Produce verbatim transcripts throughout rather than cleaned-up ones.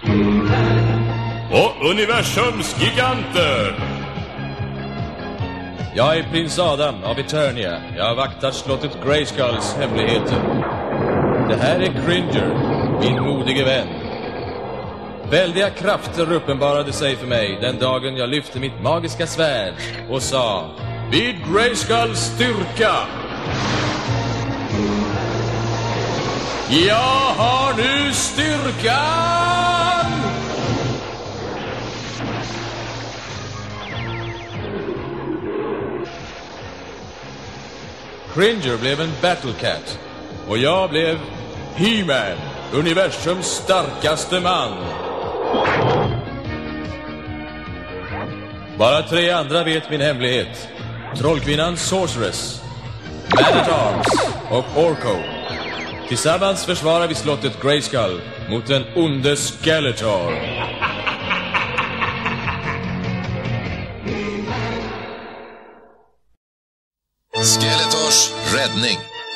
Och universums giganter. Jag är prins Adam av Eternia. Jag vaktar slottet Grayskulls hemligheter. Det här är Cringer, min modige vän. Väldiga krafter uppenbarade sig för mig den dagen jag lyfte mitt magiska svärd och sa: vid Grayskulls styrka. Jag har nu styrkan! Cringer blev en Battlecat och jag blev He-Man, universums starkaste man. Bara tre andra vet min hemlighet. Trollkvinnan Sorceress, Man-at-Arms och Orko. Tillsammans försvarar vi slottet Grayskull mot den onde Skeletor. Skeletors räddning.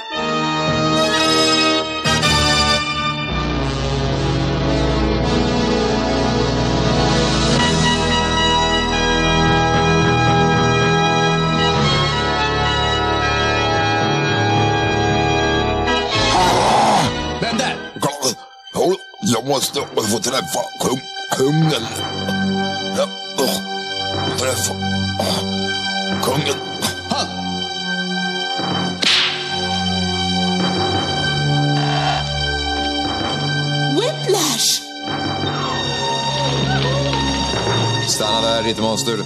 Den där! Jag måste få träffa kung, kungen. Ja, oh, träffa oh, kungen. Han! Whiplash! Stanna där, ditt monster.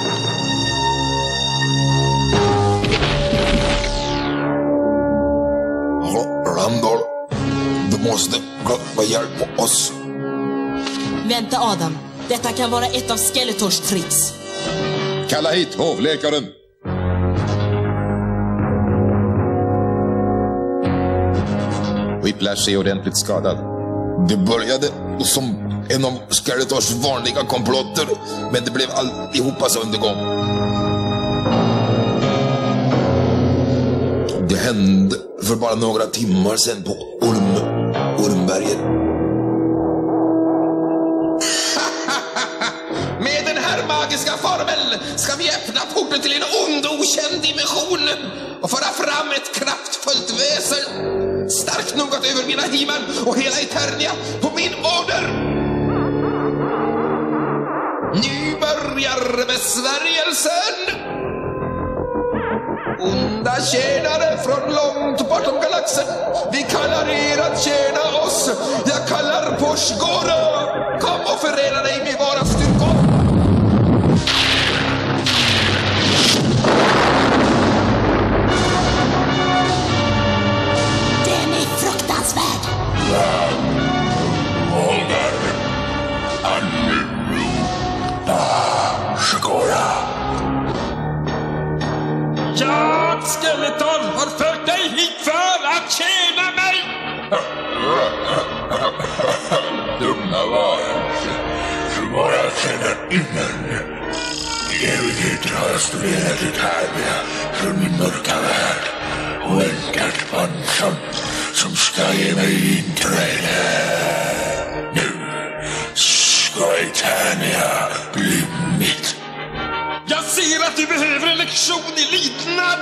Randall, du måste hjälpa oss. Vänta, Adam. Detta kan vara ett av Skeletors tricks. Kalla hit hovläkaren. Whiplash är ordentligt skadad. Det började som en av Skeletors vanliga komplotter, men det blev alltihoppas undergång. Det hände för bara några timmar sedan på Orm, Ormberget. Med den här magiska formel ska vi öppna porten till en ond okänd dimension och föra fram ett kraftfullt väsen, starkt nog att övervinna He-Man och hela Eternia på min order. Nu börjar besvärjelsen. Onda tjänare från långt bortom galaxen, vi kallar er att tjäna oss. Jag kallar på Shgora. Kom och förena dig med våra styrkor. Den är fruktansvärd. Vågar anropa Shgora. Jag, Skeletor, har fört dig hit för att tjäna mig. Dumma varelser som bara känner innan. I evigheter har jag studerat Eternia från min mörka värld och väntat på en sån som ska ge mig inträde. Nu ska Eternia bli mitt. Jag ser att du behöver en lektion i lydnad.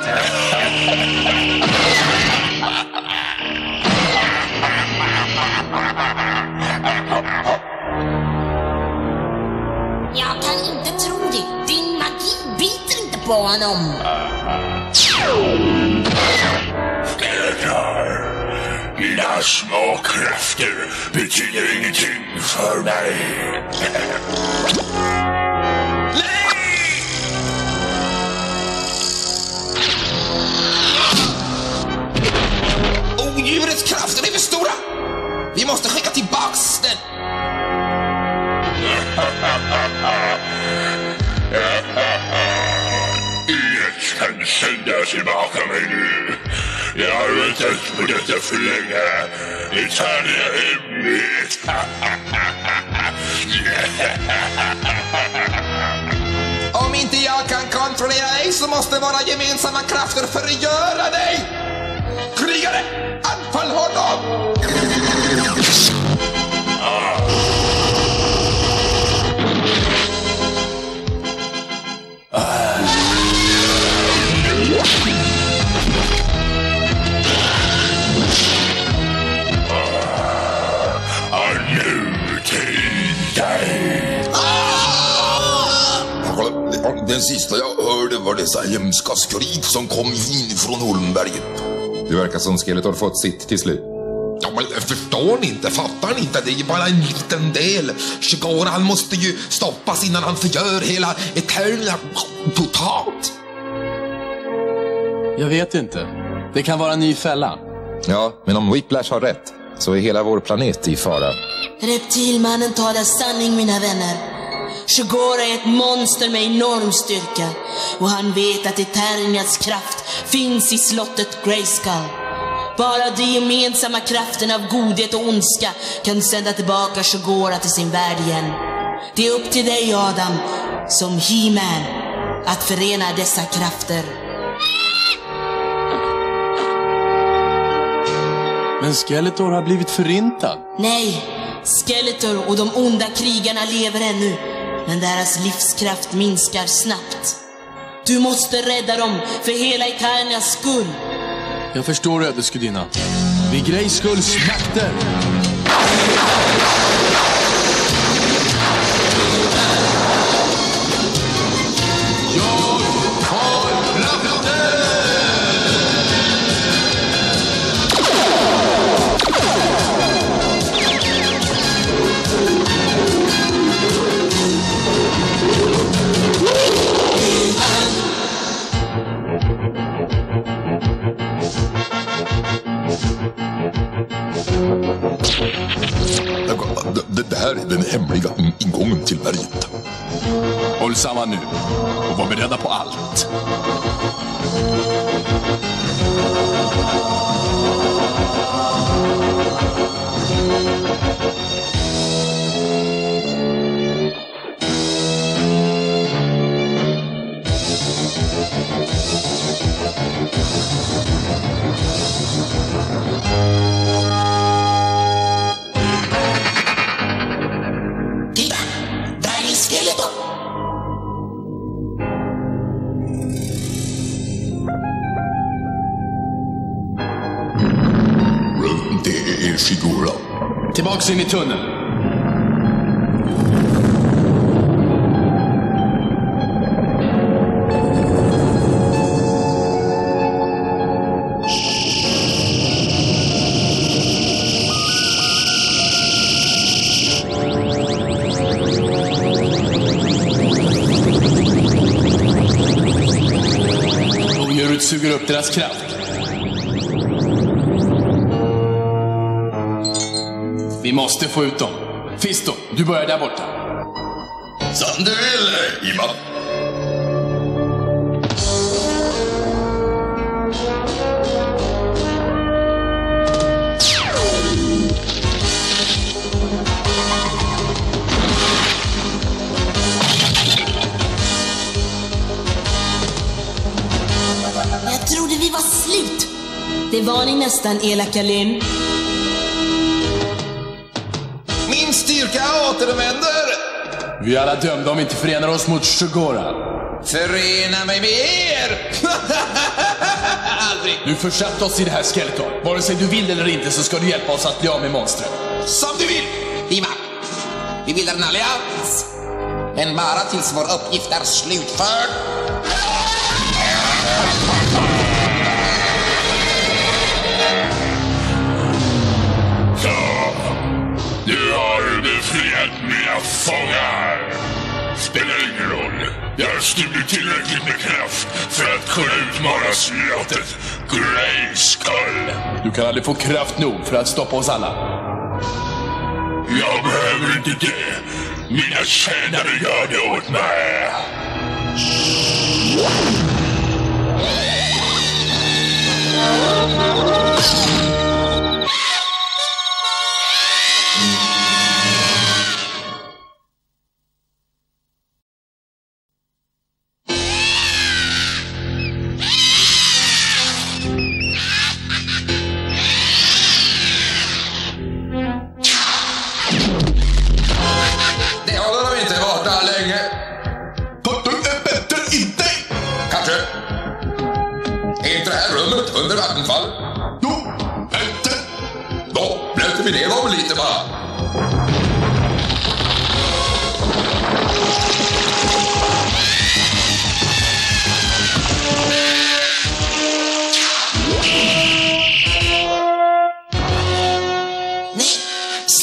Jag kan inte tro det. Din magi biter inte på honom. Skeletor, dina små krafter betyder ingenting för mig. Odjurets krafter är för stora. Vi måste skicka tillbaks den. Inget kan sända tillbaka mig nu. Jag har väntat på detta för länge. Eternia är mitt. Om inte jag kan kontrollera dig så måste våra gemensamma krafter förgöra dig. Krigare, anfall honom! Den sista jag hörde var dessa hemska skrik som kom in från Holmberget. Det verkar som Skeletor fått sitt till slut. Ja, men förstår ni inte? Fattar ni inte? Det är ju bara en liten del. Shigora, han måste ju stoppas innan han förgör hela Eternia totalt. Jag vet inte. Det kan vara en ny fälla. Ja, men om Whiplash har rätt så är hela vår planet i fara. Reptilmannen talar sanning, mina vänner. Shigora är ett monster med enorm styrka. Och han vet att Eternias kraft finns i slottet Grayskull. Bara de gemensamma krafterna av godhet och ondska kan sända tillbaka Shigora till sin värld igen. Det är upp till dig, Adam, som He-Man, att förena dessa krafter. Men Skeletor har blivit förintad. Nej, Skeletor och de onda krigarna lever ännu, men deras livskraft minskar snabbt. Du måste rädda dem för hela Eternias skull. Jag förstår, ödesgudinna. Vid Grayskulls makter. Det här är den hemliga ingången till berget. Håll samman nu och var beredda på allt. Det är Shigora. Tillbaks in i tunneln. Odjuret suger upp deras kraft. Vi måste få ut dem. Fisto, du börjar där borta. Som du vill, Iman. Jag trodde vi var slut. Det var ni nästan, elaka Lynn. Min styrka återvänder. Vi är alla dömda om vi inte förenar oss mot Shigora. Förena mig med er. Aldrig. Du försatt oss i det här, Skeletor. Vare sig du vill eller inte så ska du hjälpa oss att bli av med monstret. Som du vill. Dima, vi bildar en allians. Men bara tills vår uppgift är slutförd. Du har befriat mina fångar. Spelar ingen roll. Jag har stulit tillräckligt med kraft för att kunna utmana slottet Grayskull. Du kan aldrig få kraft nog för att stoppa oss alla. Jag behöver inte det. Mina tjänare gör det åt mig. Det håller de inte borta länge. Du är bättre inte. Kanske. Är inte det här rummet under vattenfall? Jo, inte. Då blöter vi ner dem lite bara.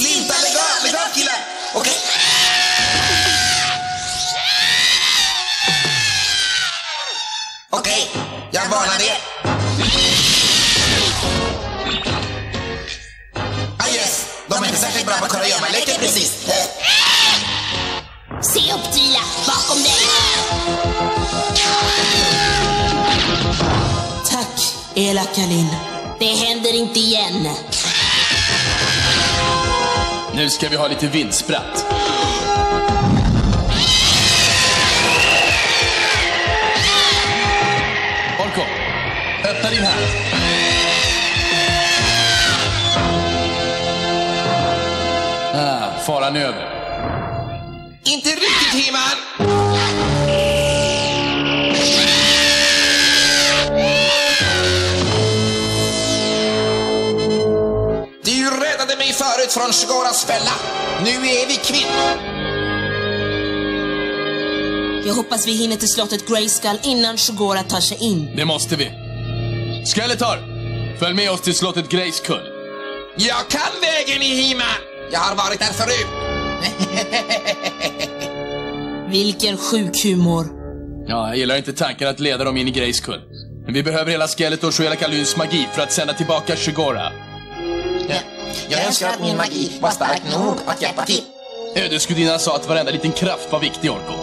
Slinta, lägg av, lägg av killar! Okej. Okej, jag varnar er. Ah yes, de är inte särskilt bra på att kunna göra mig leken precis. Se upp, Tila, bakom dig. Tack, elaka Linn. Det händer inte igen. Nu ska vi ha lite vindspratt. Orko, öppna din hand. Ah, faran över. Inte riktigt, He-Man! Du räddade mig förut från Shogoras fälla. Nu är vi kvitt. Jag hoppas vi hinner till slottet Grayskull innan Shogora tar sig in. Det måste vi. Skeletor, följ med oss till slottet Grayskull. Jag kan vägen i He-Man. Jag har varit där förut. Vilken sjuk humor. Ja, jag gillar inte tanken att leda dem in i Grayskull. Men vi behöver hela Skeletors och hela Kalyns magi för att sända tillbaka Shogora. Ja. Jag önskar att min magi var stark nog att hjälpa till. Ödesgudinnan sa att varenda liten kraft var viktig, Orko.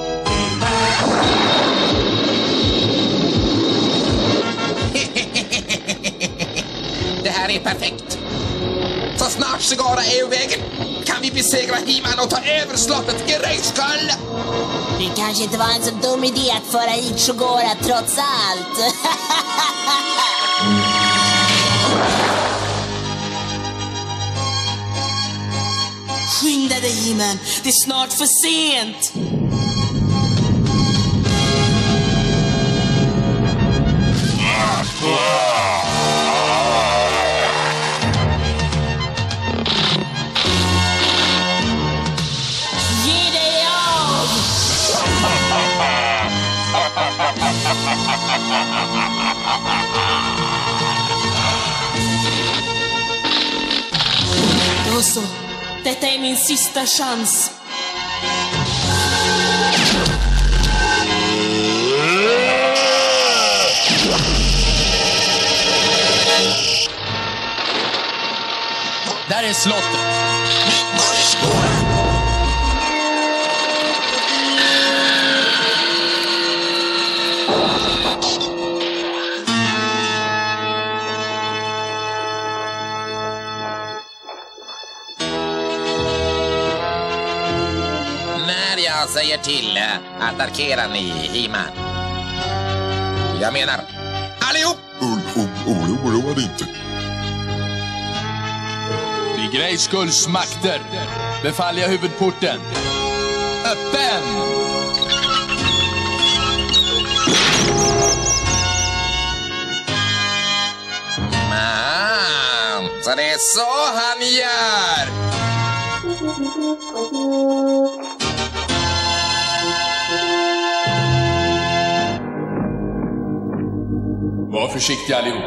Det här är perfekt. Så snart Shogora är ur vägen kan vi besegra He-Man och ta över slottet Grayskull. Det kanske inte var en så dum idé att föra hit Shogora trots allt. Skynda dig, He-Man. Det är snart för sent. Ge dig av! Då så. Detta är min sista chans. Där är slottet. När jag säger till, attackerar ni He-Man. Jag menar, allihop! Oroa dig inte. Vid Grayskulls makter befaller jag huvudporten. Öppen! Man, så det är så han gör! Var försiktiga allihop.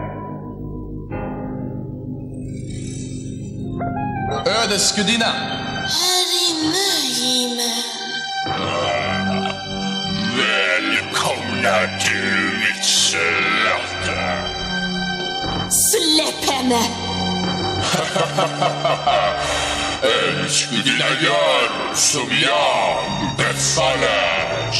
Ödesgudinna! Här inne, He-Man. Välkomna till mitt slott. Släpp henne! Ödesgudinna gör som jag befaller.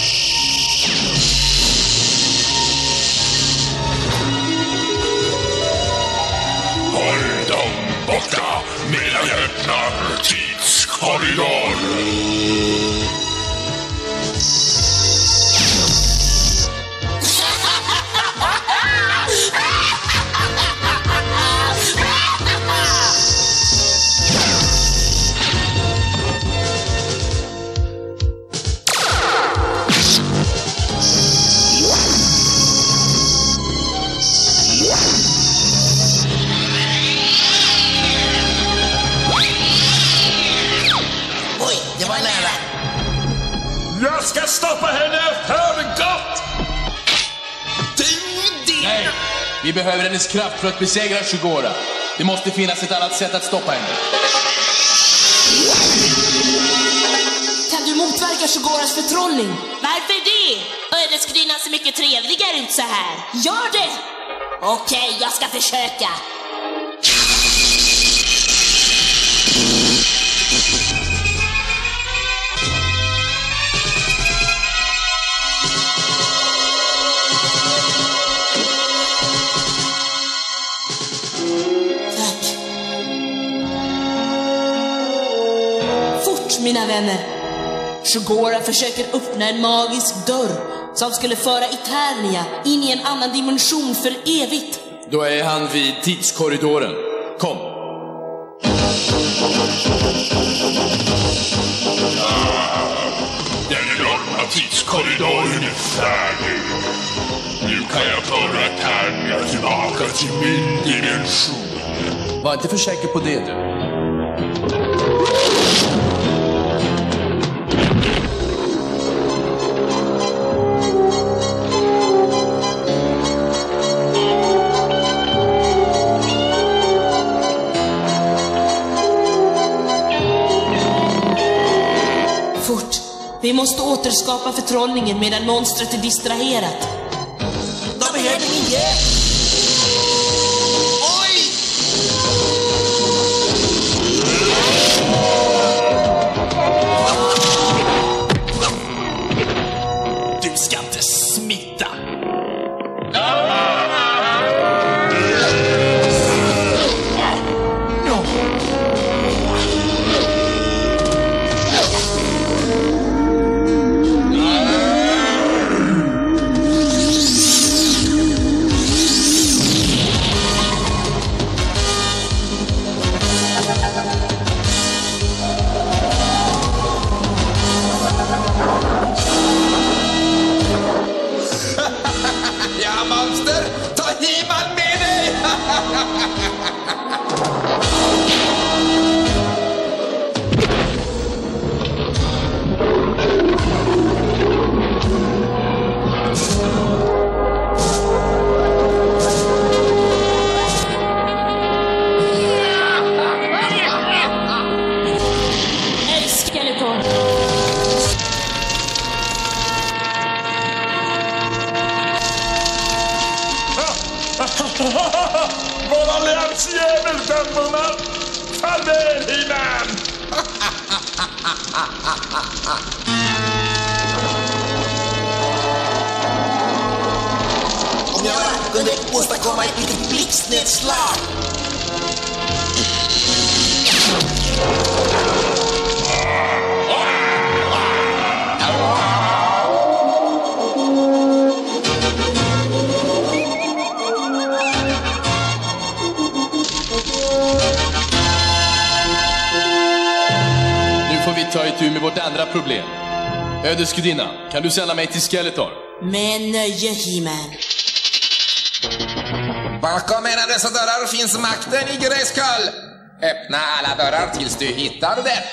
Håll dem borta medan jag öppnar tidskorridor. Jag ska stoppa henne för gott! Du, det... Nej, vi behöver hennes kraft för att besegra Shogora. Det måste finnas ett annat sätt att stoppa henne. undersöka Shogoras förtrollning. Varför det? Ödesgudinnan ser mycket trevligare ut så här. Gör det! Okej, jag ska försöka. Tack. Fort, mina vänner. Shogora försöker öppna en magisk dörr som skulle föra Eternia in i en annan dimension för evigt. Då är han vid tidskorridoren. Kom. Den enorma tidskorridoren är färdig. Nu kan jag föra Eternia tillbaka till min dimension. Var inte för säker på det, du. Fort. Vi måste återskapa förtrollningen medan monstret är distraherat. De behöver min hjälp! Oj! Du ska inte smitta. Ja, monster! Ta He-Man med dig! Hej, Skeletor! Vår alliansjävel, dömorna! Farväl, He-Man! Om jag kunde åstadkomma ett litet blixtnedslag. Nu får vi ta itu med vårt andra problem. Ödesgudinna, kan du sända mig till Skeletor? Med nöje, He-Man. Bakom en av dessa dörrar finns makten i Grayskull. Öppna alla dörrar tills du hittar den.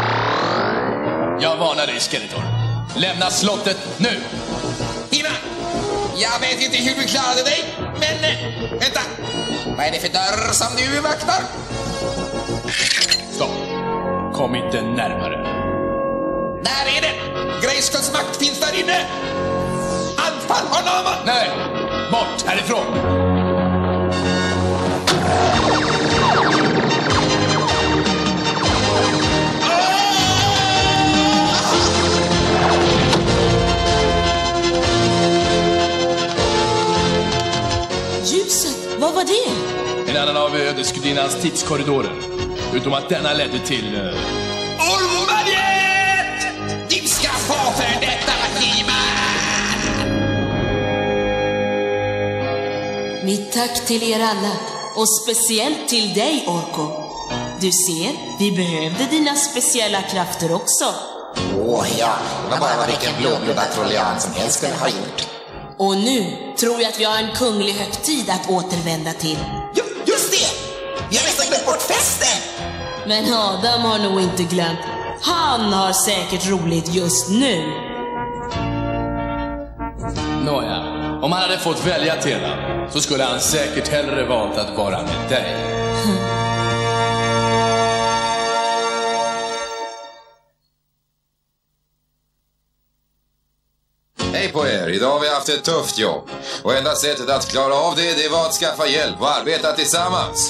Jag varnar dig, Skeletor. Lämna slottet nu! He-Man! Jag vet inte hur du klarade dig, men... eh, Vänta! Vad är det för dörr som du vaktar? Stopp. Kom inte närmare. Där är det! Grayskulls makt finns där inne! Anfall honom! Nej! Bort härifrån! Ljuset, vad var det? En annan av ödesgudinnans tidskorridorer. Utom att denna ledde till... Uh... Ormomagnet! Du ska få för detta, He-Man! Mitt tack till er alla. Och speciellt till dig, Orko. Du ser, vi behövde dina speciella krafter också. Åh oh, ja, det var vad vilken blåblodad trollian som helst skulle ha gjort. Och nu tror jag att vi har en kunglig högtid att återvända till. Jo, just det! Vi har nästan glömt bort festen! Men Adam har nog inte glömt. Han har säkert roligt just nu. Nåja, om han hade fått välja Tena så skulle han säkert hellre valt att vara med dig. hej på er. Idag har vi haft ett tufft jobb. Och enda sättet att klara av det, det var att skaffa hjälp och arbeta tillsammans.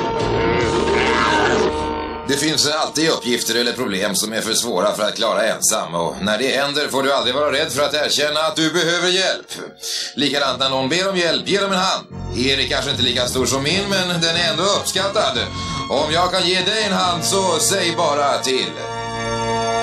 Det finns alltid uppgifter eller problem som är för svåra för att klara ensam. Och när det händer får du aldrig vara rädd för att erkänna att du behöver hjälp. Likadant när någon ber om hjälp, ge dem en hand. Er är kanske inte lika stor som min, men den är ändå uppskattad. Om jag kan ge dig en hand så säg bara till.